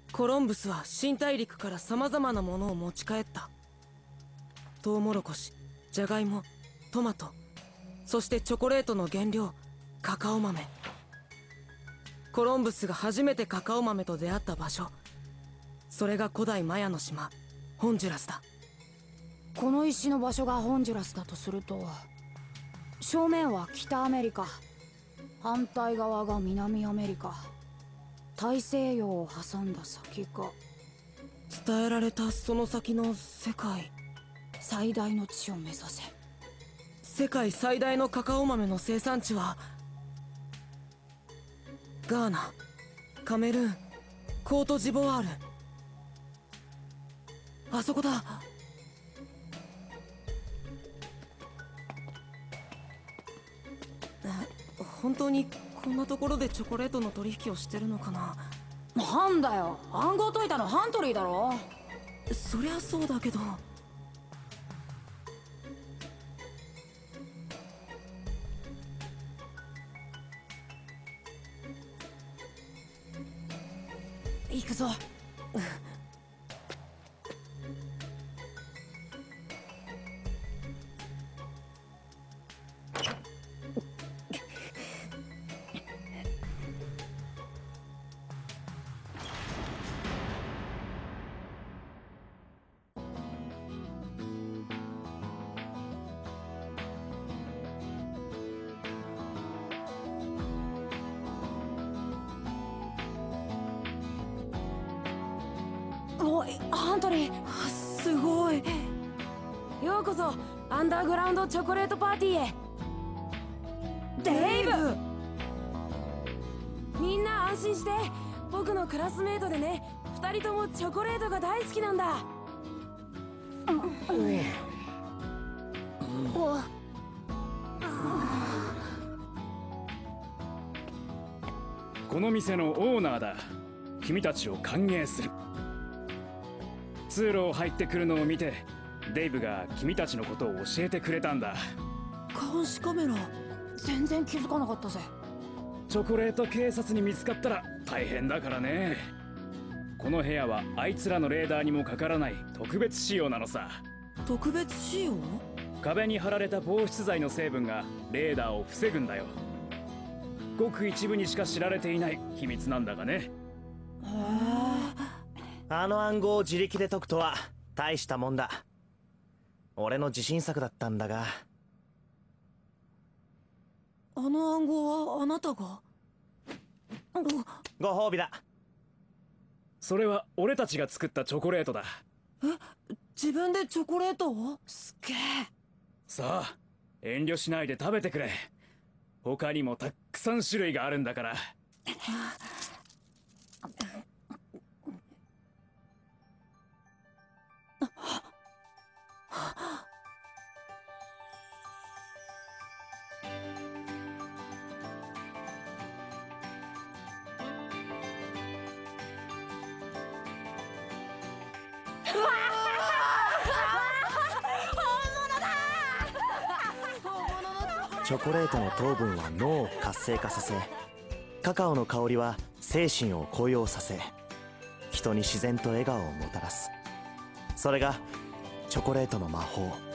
コロンブスは新大陸から様々なものを持ち帰った。トウモロコシ、ジャガイモ、トマト、そしてチョコレートの原料、カカオ豆。コロンブスが初めてカカオ豆と出会った場所、それが古代マヤの島ホンジュラスだ。 この石の場所がホンジュラスだとすると、正面は北アメリカ、反対側が南アメリカ、大西洋を挟んだ先が。 伝えられたその先の世界、 最大の地を目指せ。 世界最大のカカオ豆の生産地はガーナ、カメルーン、コートジボワール。あそこだ。本当にこんなところでチョコレートの取引をしてるのかな。 なんだよ、暗号解いたのハントリーだろ。 そりゃそうだけど。 行くぞ。おい、ハントリー、 すごい。 ようこそアンダーグラウンドチョコレートパーティーへ。デイブ、みんな安心して、僕のクラスメートでね。2人ともチョコレートが大好きなんだ。 この店のオーナーだ。君たちを歓迎する。通路を入ってくるのを見て、デイブが君たちのことを教えてくれたんだ。 監視カメラ。 全然気づかなかったぜ。 チョコレート警察に見つかったら大変だからね。この部屋はあいつらのレーダーにもかからない特別仕様なのさ。 特別仕様？ 壁に貼られた防湿剤の成分がレーダーを防ぐんだよ。ごく一部にしか知られていない秘密なんだがね。 へえ。 あの暗号を自力で解くとは大したもんだ。俺の自信作だったんだが。 あの暗号はあなたが？ ご褒美だ。 それは俺たちが作ったチョコレートだ。 え、自分でチョコレートを？ すっげえ。 さあ、遠慮しないで食べてくれ。他にもたくさん種類があるんだから。 チョコレートの糖分は脳を活性化させ、カカオの香りは精神を高揚させ、人に自然と笑顔をもたらす。それがチョコレートの魔法。